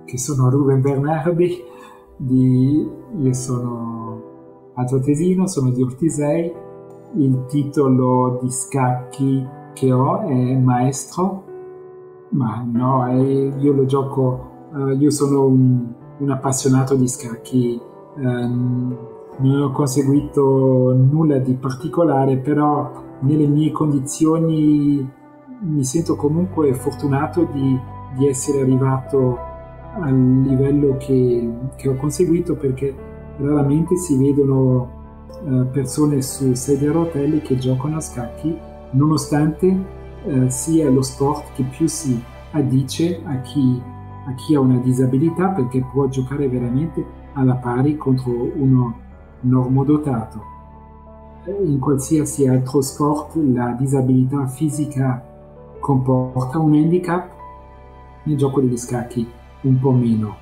che sono Ruben Bernardi, io sono altoatesino, sono di Ortisei, il titolo di scacchi che ho è maestro, ma no, io lo gioco, io sono un appassionato di scacchi, non ho conseguito nulla di particolare, però nelle mie condizioni mi sento comunque fortunato di essere arrivato al livello che ho conseguito, perché raramente si vedono persone su sedie a rotelle che giocano a scacchi, nonostante sia lo sport che più si addice a chi ha una disabilità, perché può giocare veramente alla pari contro uno normodotato. In qualsiasi altro sport la disabilità fisica comporta un handicap, nel gioco degli scacchi un po' meno.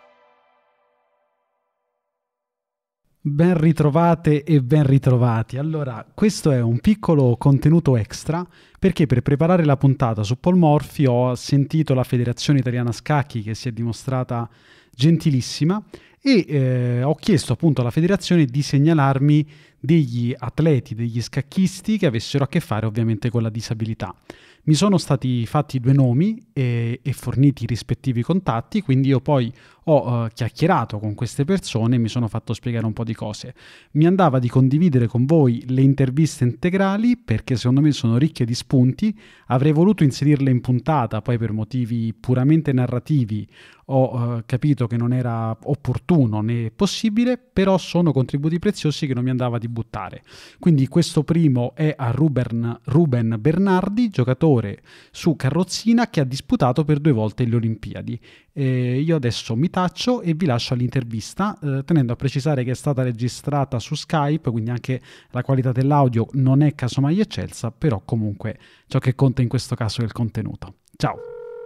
Ben ritrovate e ben ritrovati. Allora, questo è un piccolo contenuto extra perché per preparare la puntata su Polmorfi ho sentito la Federazione Italiana Scacchi, che si è dimostrata gentilissima, e ho chiesto appunto alla federazione di segnalarmi degli atleti, degli scacchisti che avessero a che fare ovviamente con la disabilità. Mi sono stati fatti 2 nomi e forniti i rispettivi contatti, quindi io poi ho chiacchierato con queste persone e mi sono fatto spiegare un po' di cose. Mi andava di condividere con voi le interviste integrali perché secondo me sono ricche di spunti. Avrei voluto inserirle in puntata, poi per motivi puramente narrativi ho capito che non era opportuno né possibile, però sono contributi preziosi che non mi andava di buttare. Quindi questo primo è a Ruben Bernardi, giocatore su carrozzina che ha disputato per 2 volte le Olimpiadi. Io adesso mi taccio e vi lascio all'intervista, tenendo a precisare che è stata registrata su Skype, quindi anche la qualità dell'audio non è casomai eccelsa, però comunque ciò che conta in questo caso è il contenuto. Ciao!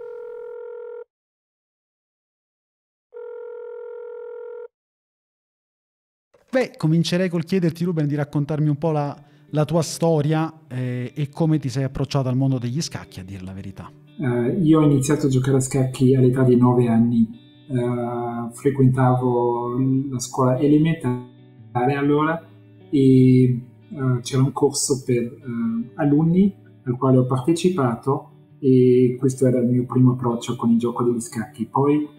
Beh, comincerei col chiederti, Ruben, di raccontarmi un po' la tua storia e come ti sei approcciato al mondo degli scacchi, a dire la verità. Io ho iniziato a giocare a scacchi all'età di 9 anni. Frequentavo la scuola elementare allora e c'era un corso per alunni al quale ho partecipato, e questo era il mio primo approccio con il gioco degli scacchi. Poi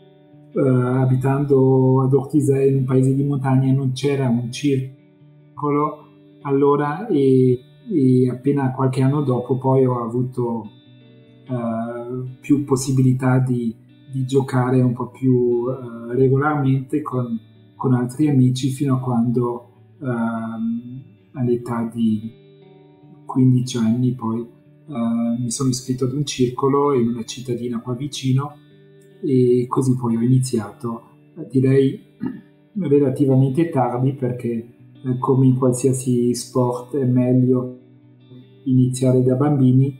abitando ad Ortisei, in un paese di montagna, non c'era un circolo allora, e appena qualche anno dopo poi ho avuto più possibilità di giocare un po' più regolarmente con altri amici, fino a quando all'età di 15 anni poi mi sono iscritto ad un circolo in una cittadina qua vicino, e così poi ho iniziato, direi relativamente tardi, perché come in qualsiasi sport è meglio iniziare da bambini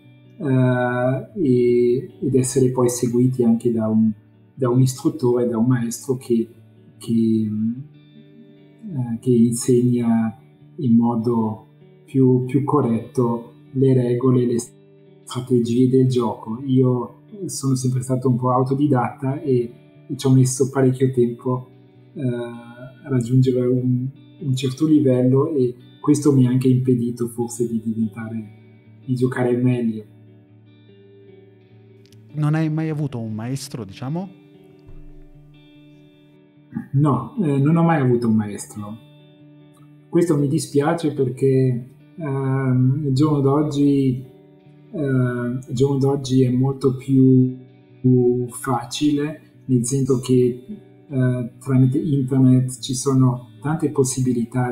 ed essere poi seguiti anche da un istruttore, da un maestro che insegna in modo più corretto le regole, le strategie del gioco. Io sono sempre stato un po' autodidatta e ci ho messo parecchio tempo a raggiungere un certo livello, e questo mi ha anche impedito forse di giocare meglio. Non hai mai avuto un maestro, diciamo? No, non ho mai avuto un maestro. Questo mi dispiace perché il giorno d'oggi è molto più facile, nel senso che tramite internet ci sono tante possibilità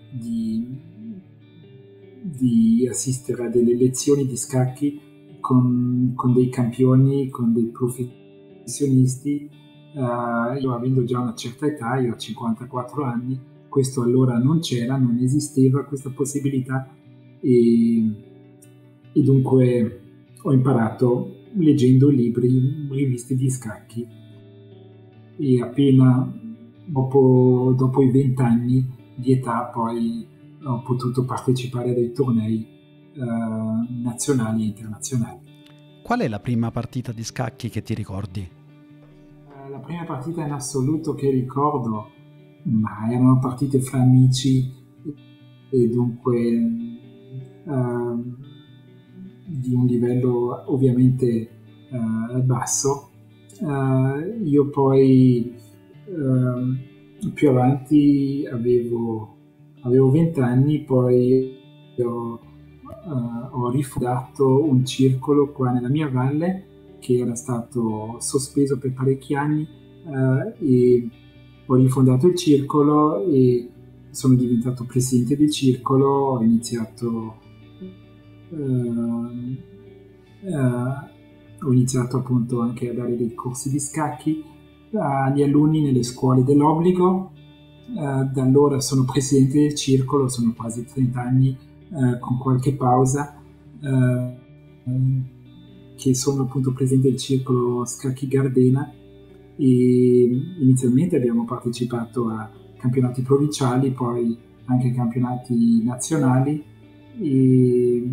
di assistere a delle lezioni di scacchi con dei campioni, con dei professionisti. Io, avendo già una certa età, io ho 54 anni, questo allora non c'era, non esisteva questa possibilità, e dunque ho imparato leggendo libri, riviste di scacchi, e appena dopo i 20 anni di età poi ho potuto partecipare a dei tornei nazionali e internazionali. Qual è la prima partita di scacchi che ti ricordi? La prima partita in assoluto che ricordo, ma erano partite fra amici e dunque di un livello ovviamente basso. Io poi più avanti avevo 20 anni, poi ho rifondato un circolo qua nella mia valle che era stato sospeso per parecchi anni, e ho rifondato il circolo e sono diventato presidente del circolo. Ho iniziato appunto anche a dare dei corsi di scacchi agli alunni nelle scuole dell'obbligo. Da allora sono presidente del circolo, sono quasi 30 anni, con qualche pausa, che sono appunto presidente del circolo Scacchi Gardena, e inizialmente abbiamo partecipato a campionati provinciali, poi anche campionati nazionali, e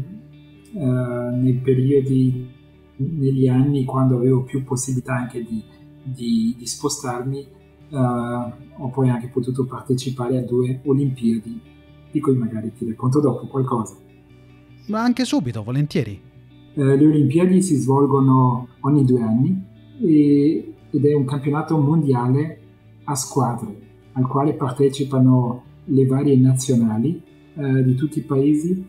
negli anni, quando avevo più possibilità anche di spostarmi, ho poi anche potuto partecipare a 2 Olimpiadi, di cui magari ti racconto dopo qualcosa. Ma anche subito, volentieri. Le Olimpiadi si svolgono ogni 2 anni ed è un campionato mondiale a squadre, al quale partecipano le varie nazionali di tutti i paesi.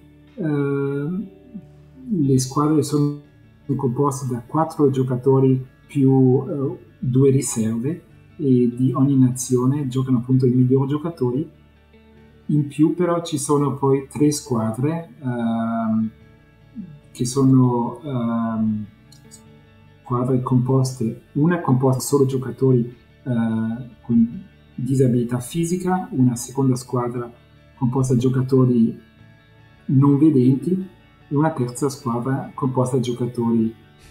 Le squadre sono composte da 4 giocatori più 2 riserve, e di ogni nazione giocano appunto i migliori giocatori. In più però ci sono poi 3 squadre che sono squadre composte, una è composta solo giocatori con disabilità fisica, una seconda squadra composta da giocatori non vedenti e una terza squadra composta da giocatori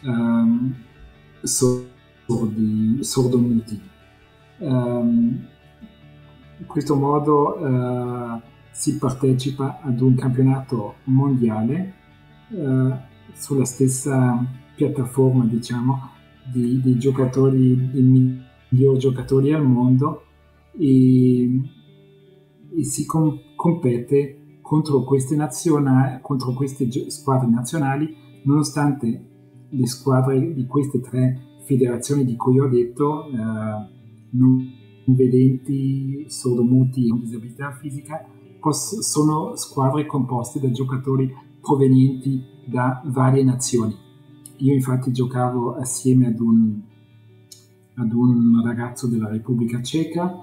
sordomuti. In questo modo si partecipa ad un campionato mondiale sulla stessa piattaforma, diciamo, dei giocatori, dei migliori giocatori al mondo, e si compete contro queste squadre nazionali, nonostante le squadre di queste 3 federazioni di cui ho detto, non vedenti, sordomuti e con disabilità fisica, sono squadre composte da giocatori provenienti da varie nazioni. Io infatti giocavo assieme ad un ragazzo della Repubblica Ceca,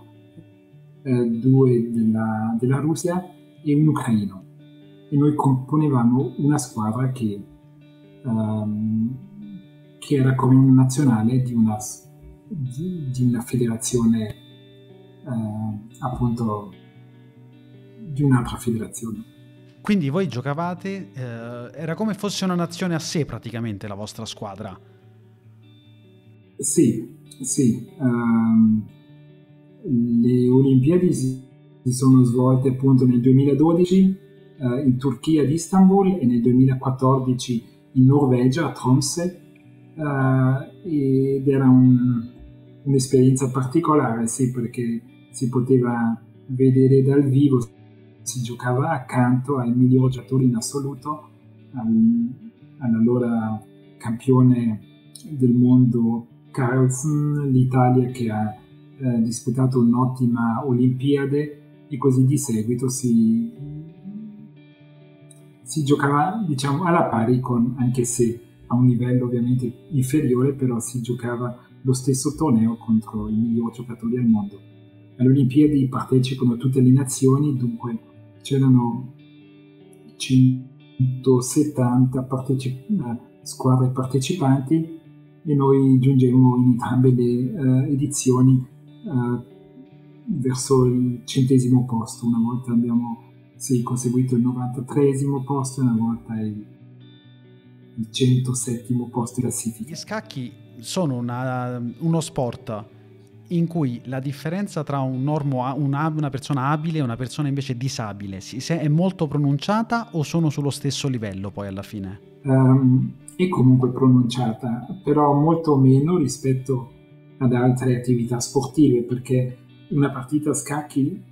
2 della Russia e un ucraino, e noi componevamo una squadra che era come una nazionale di una federazione, appunto di un'altra federazione. Quindi voi giocavate, era come fosse una nazione a sé praticamente la vostra squadra. Sì. Le Olimpiadi si sono svolte appunto nel 2012 in Turchia ad Istanbul e nel 2014 in Norvegia a Tromsø, ed era un'esperienza particolare, sì, perché si poteva vedere dal vivo, si giocava accanto ai migliori giocatori in assoluto, all'allora campione del mondo Carlsen, l'Italia che ha disputato un'ottima Olimpiade, e così di seguito si giocava, diciamo, alla pari, anche se a un livello ovviamente inferiore, però si giocava lo stesso torneo contro i migliori giocatori al mondo. Alle Olimpiadi partecipano tutte le nazioni, dunque c'erano 170 squadre partecipanti, e noi giungemmo in entrambe le edizioni verso il 100° posto. Una volta abbiamo conseguito il 93° posto e una volta il 107° posto in classifica. Gli scacchi sono uno sport in cui la differenza tra una persona abile e una persona invece disabile è molto pronunciata, o sono sullo stesso livello poi alla fine? È comunque pronunciata, però molto meno rispetto ad altre attività sportive, perché una partita a scacchi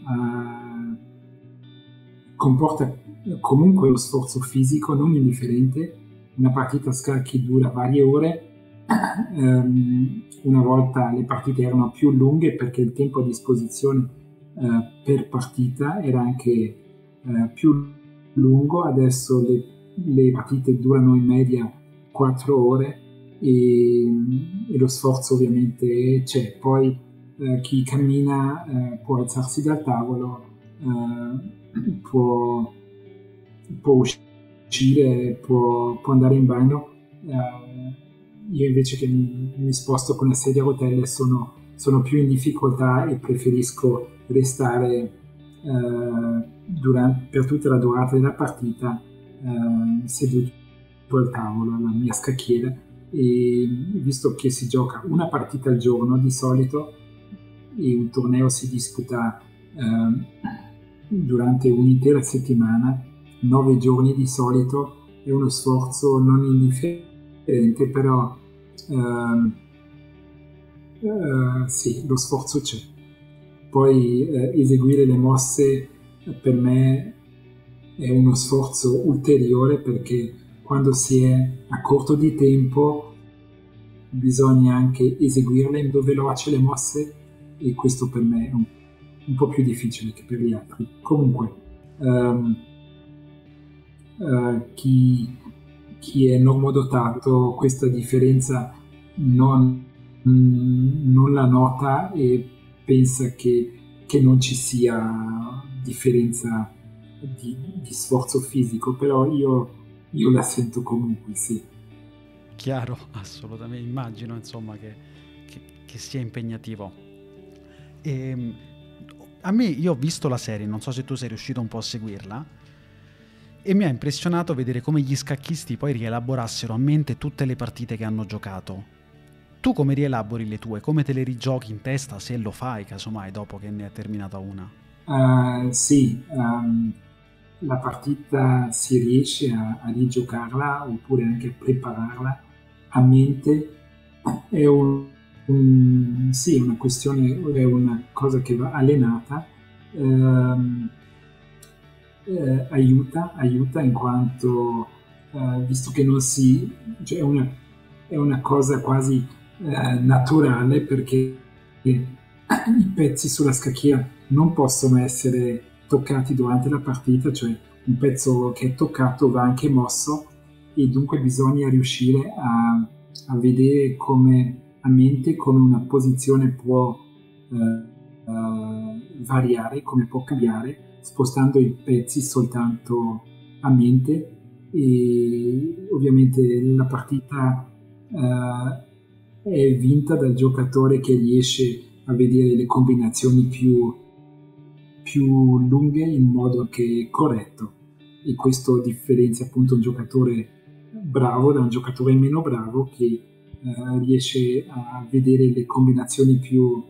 comporta comunque lo sforzo fisico non indifferente. Una partita a scacchi dura varie ore. Una volta le partite erano più lunghe perché il tempo a disposizione per partita era anche più lungo. Adesso le partite durano in media 4 ore e lo sforzo ovviamente c'è. Poi chi cammina può alzarsi dal tavolo, può uscire, può andare in bagno. Io invece che mi sposto con la sedia a rotelle sono più in difficoltà e preferisco restare per tutta la durata della partita seduto al tavolo, alla mia scacchiera, e visto che si gioca una partita al giorno di solito e un torneo si disputa durante un'intera settimana, 9 giorni di solito, è uno sforzo non indifferente, però sì, lo sforzo c'è. Poi eseguire le mosse per me è uno sforzo ulteriore, perché quando si è a corto di tempo bisogna anche eseguirle in modo veloce, le mosse, e questo per me è un po' più difficile che per gli altri. Comunque chi è normodotato questa differenza non la nota e pensa che non ci sia differenza di sforzo fisico, però io la sento comunque, sì. Chiaro, assolutamente, immagino insomma che sia impegnativo. A me, io ho visto la serie, non so se tu sei riuscito un po' a seguirla, e mi ha impressionato vedere come gli scacchisti poi rielaborassero a mente tutte le partite che hanno giocato. Tu come rielabori le tue? Come te le rigiochi in testa, se lo fai casomai dopo che ne è terminata una? Sì, la partita si riesce a rigiocarla oppure anche a prepararla a mente. È sì, una questione, è una cosa che va allenata. Aiuta in quanto visto che non si, cioè è una cosa quasi naturale, perché i pezzi sulla scacchiera non possono essere toccati durante la partita, cioè un pezzo che è toccato va anche mosso, e dunque bisogna riuscire a vedere a mente come una posizione può variare, come può cambiare spostando i pezzi soltanto a mente. E ovviamente la partita è vinta dal giocatore che riesce a vedere le combinazioni più lunghe in modo che è corretto, e questo differenzia appunto un giocatore bravo da un giocatore meno bravo, che riesce a vedere le combinazioni più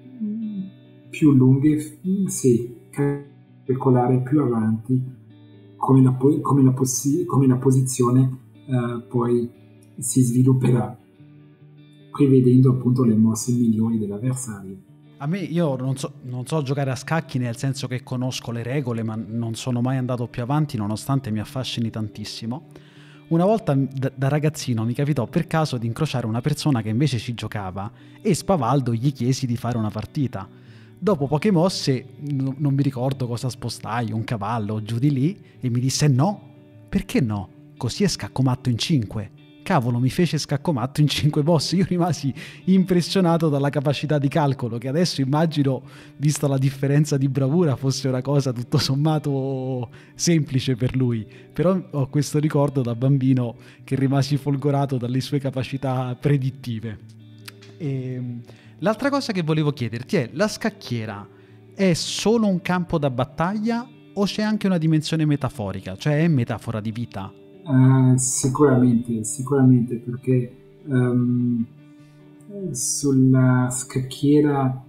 lunghe, sì, calcolare più avanti come la posizione poi si svilupperà, prevedendo appunto le mosse migliori dell'avversario. A me, io non so giocare a scacchi, nel senso che conosco le regole, ma non sono mai andato più avanti, nonostante mi affascini tantissimo. Una volta da ragazzino mi capitò per caso di incrociare una persona che invece ci giocava, e spavaldo gli chiesi di fare una partita. Dopo poche mosse, non mi ricordo cosa spostai, un cavallo giù di lì, e mi disse no. Perché no? Così è scaccomatto in 5. Cavolo, mi fece scaccomatto in 5 mosse. Io rimasi impressionato dalla capacità di calcolo, che adesso immagino, vista la differenza di bravura, fosse una cosa tutto sommato semplice per lui. Però ho questo ricordo da bambino che rimasi folgorato dalle sue capacità predittive. L'altra cosa che volevo chiederti è: la scacchiera è solo un campo da battaglia o c'è anche una dimensione metaforica, cioè è metafora di vita? Sicuramente, perché sulla scacchiera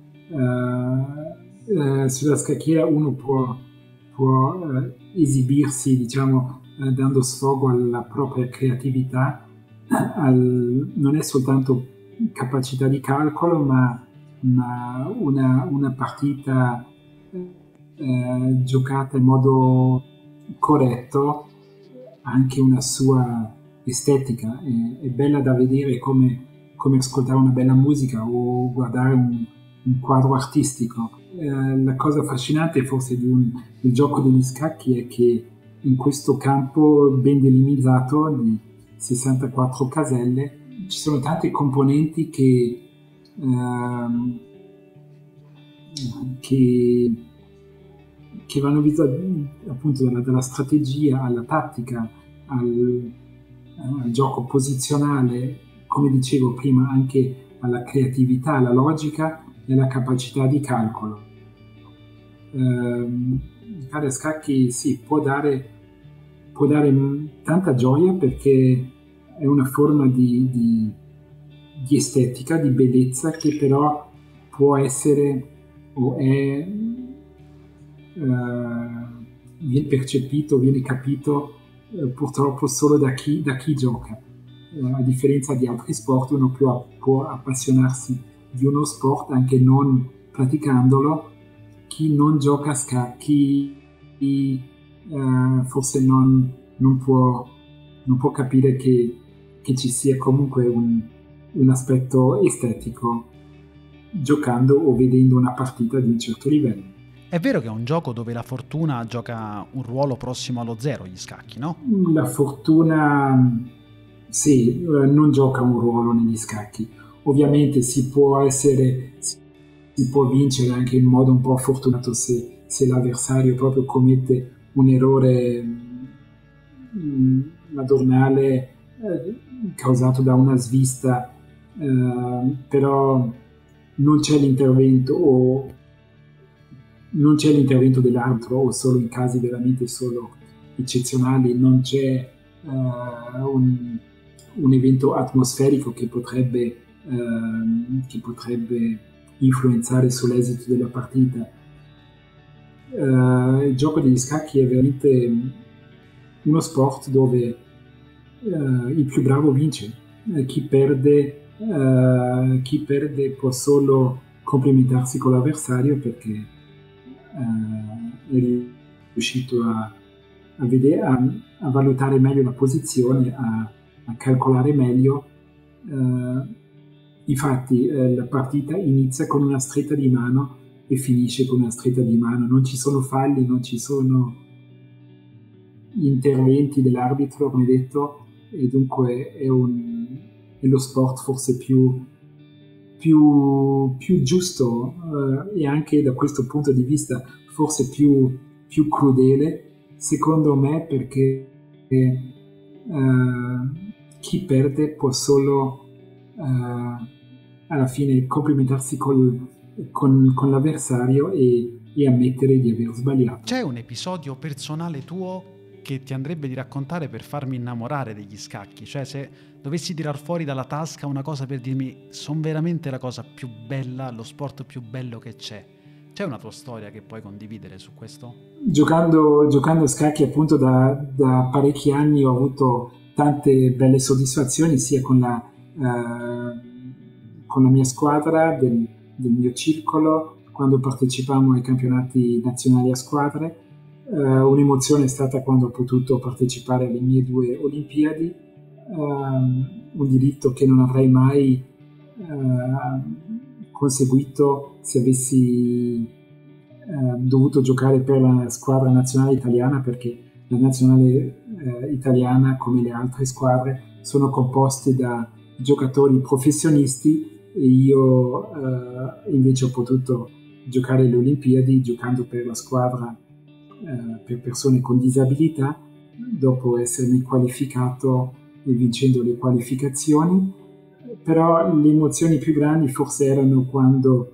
uno può esibirsi, diciamo, dando sfogo alla propria creatività. Non è soltanto capacità di calcolo, ma una partita giocata in modo corretto ha anche una sua estetica, è bella da vedere come ascoltare una bella musica o guardare un quadro artistico. La cosa affascinante forse del gioco degli scacchi è che in questo campo ben delimitato di 64 caselle ci sono tante componenti che vanno appunto dalla strategia alla tattica al gioco posizionale, come dicevo prima, anche alla creatività, alla logica e alla capacità di calcolo. Giocare a scacchi sì, può dare tanta gioia perché è una forma di estetica, di bellezza che però può essere o viene percepito, viene capito purtroppo solo da chi gioca. A differenza di altri sport, uno può appassionarsi di uno sport anche non praticandolo. Chi non gioca a scacchi forse non può capire che ci sia comunque un aspetto estetico giocando o vedendo una partita di un certo livello. È vero che è un gioco dove la fortuna gioca un ruolo prossimo allo zero, gli scacchi, no? La fortuna, sì, non gioca un ruolo negli scacchi. Ovviamente si può vincere anche in modo un po' fortunato se l'avversario proprio commette un errore madornale causato da una svista, però non c'è l'intervento dell'arbitro, o solo in casi veramente solo eccezionali. Non c'è un evento atmosferico che potrebbe influenzare sull'esito della partita. Il gioco degli scacchi è veramente uno sport dove il più bravo vince. Chi perde può solo complimentarsi con l'avversario perché è riuscito a valutare meglio la posizione, a calcolare meglio. Infatti la partita inizia con una stretta di mano e finisce con una stretta di mano. Non ci sono falli, non ci sono interventi dell'arbitro, come detto, e dunque è lo sport forse più giusto e anche da questo punto di vista forse più crudele, secondo me, perché chi perde può solo alla fine complimentarsi con l'avversario e ammettere di aver sbagliato. C'è un episodio personale tuo che ti andrebbe di raccontare per farmi innamorare degli scacchi? Cioè, se dovessi tirar fuori dalla tasca una cosa per dirmi sono veramente la cosa più bella, lo sport più bello che c'è una tua storia che puoi condividere su questo? Giocando a scacchi appunto da parecchi anni ho avuto tante belle soddisfazioni, sia con la mia squadra del mio circolo, quando partecipavamo ai campionati nazionali a squadre. Un'emozione è stata quando ho potuto partecipare alle mie 2 Olimpiadi, un diritto che non avrei mai conseguito se avessi dovuto giocare per la squadra nazionale italiana, perché la nazionale italiana, come le altre squadre, sono composte da giocatori professionisti e io invece ho potuto giocare alle Olimpiadi giocando per la squadra per persone con disabilità, dopo essermi qualificato e vincendo le qualificazioni. Però le emozioni più grandi forse erano quando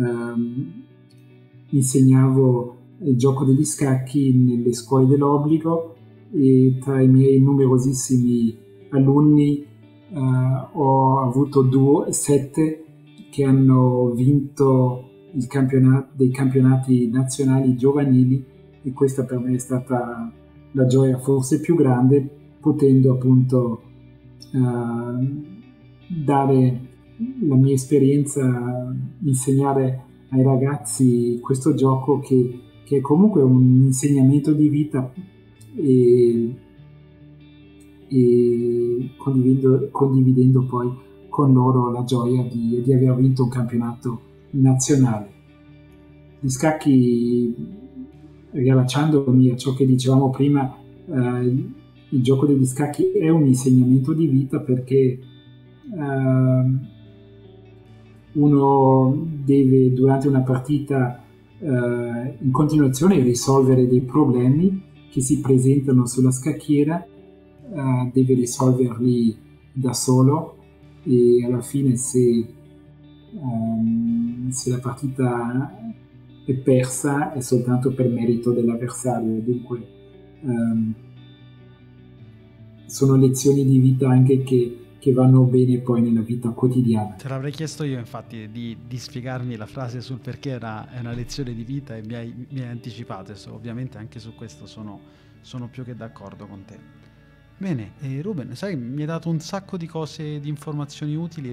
insegnavo il gioco degli scacchi nelle scuole dell'obbligo, e tra i miei numerosissimi alunni ho avuto 7 che hanno vinto dei campionati nazionali giovanili, e questa per me è stata la gioia forse più grande, potendo appunto dare la mia esperienza insegnare ai ragazzi questo gioco che è comunque un insegnamento di vita e condividendo poi con loro la gioia di aver vinto un campionato nazionale. Gli scacchi, riallacciandomi a ciò che dicevamo prima, il gioco degli scacchi è un insegnamento di vita perché uno deve durante una partita in continuazione risolvere dei problemi che si presentano sulla scacchiera, deve risolverli da solo e alla fine se la partita è persa è soltanto per merito dell'avversario. Dunque sono lezioni di vita anche che vanno bene poi nella vita quotidiana. Te l'avrei chiesto io infatti di spiegarmi la frase sul perché è una lezione di vita e mi hai anticipato, ovviamente anche su questo sono più che d'accordo con te. Bene, Ruben, sai, mi hai dato un sacco di cose, di informazioni utili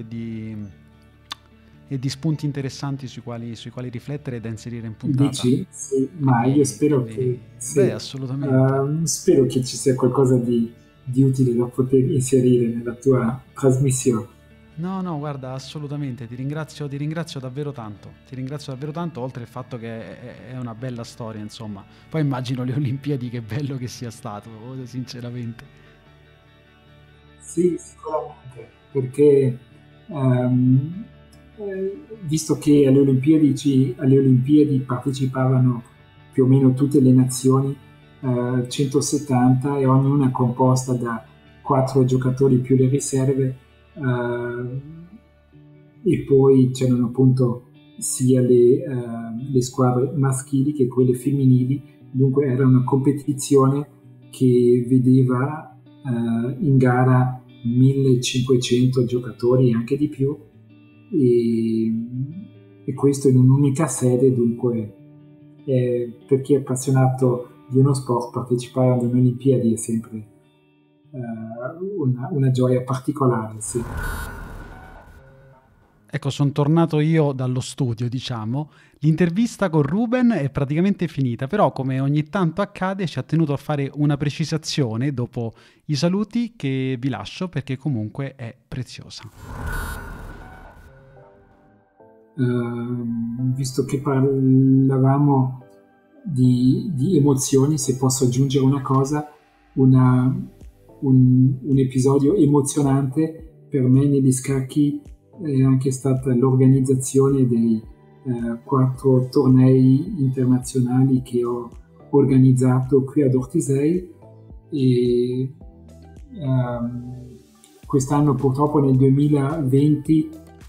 e di spunti interessanti sui quali riflettere e da inserire in puntata. Dici? Sì, ma io spero che beh, assolutamente. Spero che ci sia qualcosa di utile da poter inserire nella tua trasmissione. No, guarda, assolutamente, ti ringrazio davvero tanto, oltre al fatto che è una bella storia, insomma. Poi immagino le Olimpiadi, che bello che sia stato, sinceramente. Sì, sicuramente, perché visto che alle Olimpiadi partecipavano più o meno tutte le nazioni, 170, e ognuna composta da 4 giocatori più le riserve, e poi c'erano appunto sia le squadre maschili che quelle femminili. Dunque era una competizione che vedeva in gara 1500 giocatori e anche di più, e questo in un'unica sede. Dunque per chi è appassionato di uno sport, partecipare alle Olimpiadi è sempre una gioia particolare, sì. Ecco, sono tornato io dallo studio, diciamo. L'intervista con Ruben è praticamente finita, però come ogni tanto accade ci ha tenuto a fare una precisazione dopo i saluti che vi lascio perché comunque è preziosa. Visto che parlavamo di emozioni, se posso aggiungere una cosa, un episodio emozionante per me negli scacchi è anche stata l'organizzazione dei 4 tornei internazionali che ho organizzato qui ad Ortisei, e quest'anno purtroppo nel 2020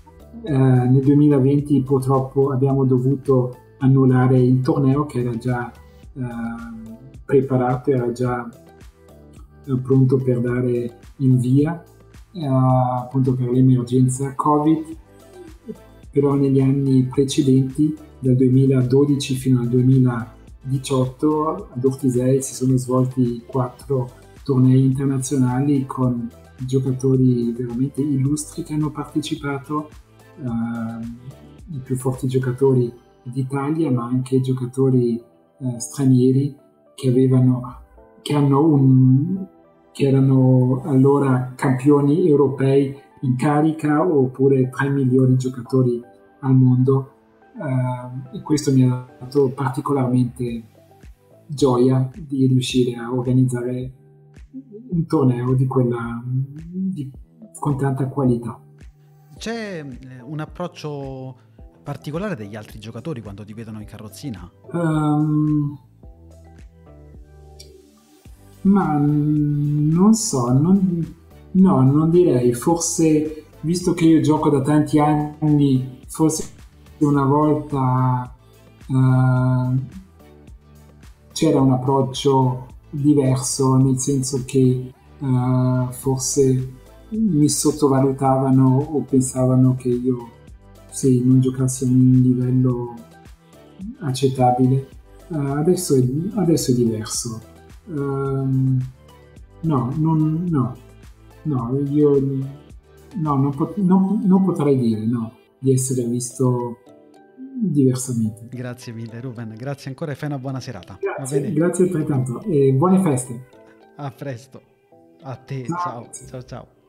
purtroppo abbiamo dovuto annullare il torneo che era già preparato, era già pronto per dare il via, appunto per l'emergenza Covid. Però negli anni precedenti, dal 2012 fino al 2018, ad Ortisei si sono svolti 4 tornei internazionali con giocatori veramente illustri che hanno partecipato, i più forti giocatori d'Italia, ma anche giocatori stranieri che erano allora campioni europei in carica, oppure tra i migliori giocatori al mondo, e questo mi ha dato particolarmente gioia di riuscire a organizzare un torneo con tanta qualità. C'è un approccio particolare degli altri giocatori quando ti vedono in carrozzina? Ma non so, non direi. Forse, visto che io gioco da tanti anni, forse una volta c'era un approccio diverso, nel senso che forse mi sottovalutavano o pensavano che io non giocassi a un livello accettabile. Adesso è diverso. No, io no, non potrei dire no, di essere visto diversamente. Grazie mille Ruben, grazie ancora e fai una buona serata. Va bene? Grazie altrettanto e buone feste. A presto. A te, Ciao, ciao, grazie. ciao, ciao.